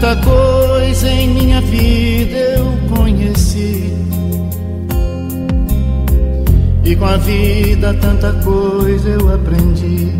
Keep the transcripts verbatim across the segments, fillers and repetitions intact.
Tanta coisa em minha vida eu conheci, e com a vida tanta coisa eu aprendi.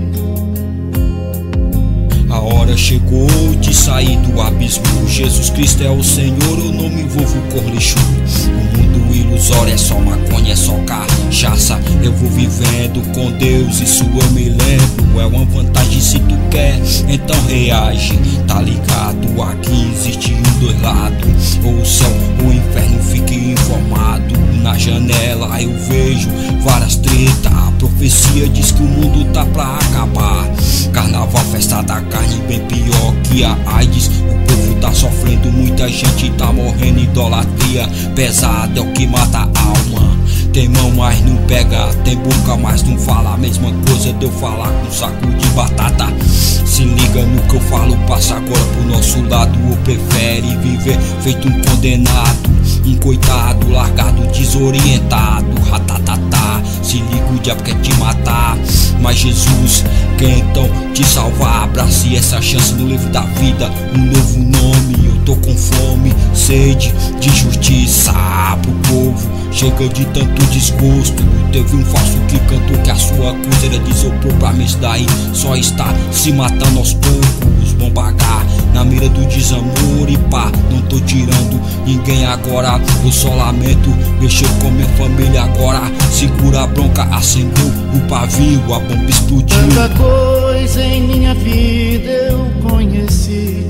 A hora chegou de sair do abismo. Jesus Cristo é o Senhor, eu não me envolvo com lixo. O mundo ilusório é só maconha, é só cachaça. Eu vou vivendo com Deus, isso eu me lembro. É uma vantagem se tu quer, então reage. Tá ligado, aqui existe um dois lados, ou o céu ou o inferno, fique informado. Na janela eu vejo várias tretas. A profecia diz que o mundo tá pra acabar. Carnaval, festa da carne, bem pior que a AIDS. O povo tá sofrendo, muita gente tá morrendo. Idolatria pesada é o que mata a alma. Tem mão, mas não pega, tem boca, mas não fala. A mesma coisa de eu falar com um saco de batata. Se liga no que eu falo, passa agora pro nosso lado. Ou prefere viver feito um condenado, um coitado, largado, desorientado. Ratatatá, se liga, o diabo quer te matar, mas Jesus quer então te salvar. Abrace essa chance no livro da vida, um novo nome. Eu tô com fome, sede de justiça pro povo. Chega de tanto desgosto. Teve um falso que cantou que a sua cruz era de isopor. Pra mim isso daí só está se matando aos poucos. Vão pagar na mira do desamor e pá, não tô tirando ninguém agora. Eu só lamento mexer com minha família agora. Segura a bronca, acendeu o pavio, a bomba explodiu. Tanta coisa em minha vida eu conheci,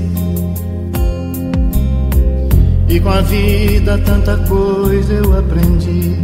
e com a vida tanta coisa eu aprendi.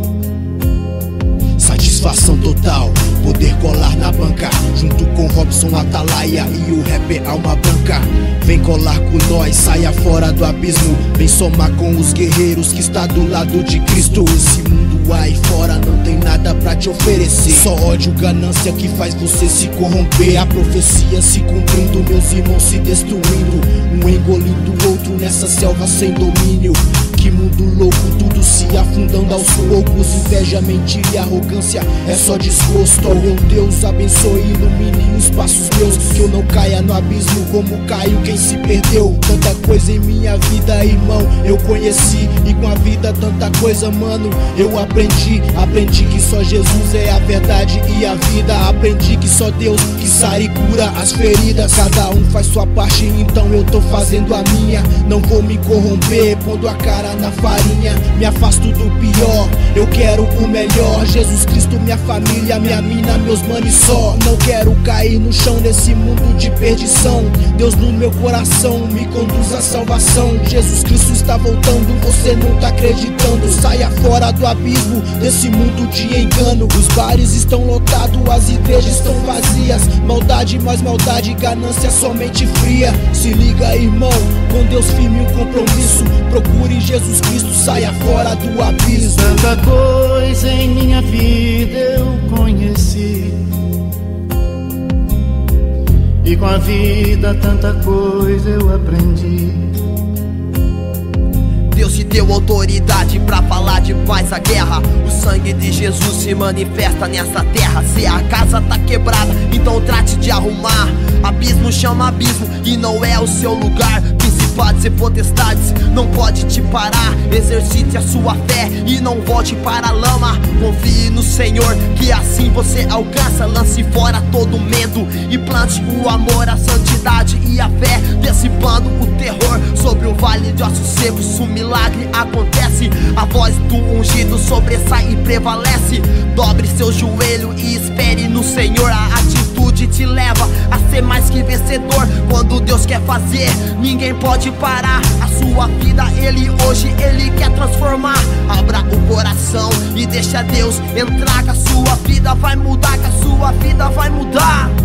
Satisfação total, poder colar na banca, junto com Robson Atalaia e o rapper Alma Branca. Vem colar com nós, saia fora do abismo. Vem somar com os guerreiros que está do lado de Cristo. Esse mundo aí fora não tem nada pra te oferecer, só ódio, ganância que faz você se corromper. A profecia se cumprindo, meus irmãos se destruindo, um engolindo o outro nessa selva sem domínio. Que mundo louco, tudo se afundando aos poucos. Inveja, mentira e arrogância é só desgosto. Oh meu Deus, abençoe e ilumine os passos meus, que eu não caia no abismo como caiu quem se perdeu. Tanta coisa em minha vida, irmão, eu conheci, e com a vida tanta coisa, mano, eu aprendi. Aprendi que só Jesus é a verdade e a vida. Aprendi que só Deus que sara e cura as feridas. Cada um faz sua parte, então eu tô fazendo a minha. Não vou me corromper pondo a cara na farinha. Me afasto do pior, eu quero o melhor. Jesus Cristo, minha família, minha mina, meus manos só. Não quero cair no chão nesse mundo de perdição. Deus no meu coração me conduz à salvação. Jesus Cristo está voltando, você não tá acreditando. Saia fora do abismo desse mundo de engano. Os bares estão lotados, as igrejas estão vazias. Maldade mais maldade, ganância somente fria. Se liga, irmão, com Deus firme um compromisso. Procure Jesus Cristo, saia fora do abismo. Tanta coisa em minha vida eu conheci, e com a vida tanta coisa eu aprendi. Deus te deu autoridade pra falar de paz à guerra. O sangue de Jesus se manifesta nessa terra. Se a casa tá quebrada, então trate de arrumar. Abismo chama abismo e não é o seu lugar. Principados e potestades não pode te parar. Exercite a sua fé e não volte para a lama. Confie no Senhor que assim você alcança. Lance fora todo medo e plante o amor, a santidade e a fé, dissipando o terror sobre o vale de ossos secos. O milagre acontece, a voz do ungido sobressai e prevalece. Dobre seu joelho e espere no Senhor. A atitude te leva a ser mais que vencedor. Quando Deus quer fazer, ninguém pode parar. A sua vida, Ele hoje, Ele quer transformar. Abra o coração e deixa Deus entrar, que a sua vida vai mudar, que a sua vida vai mudar.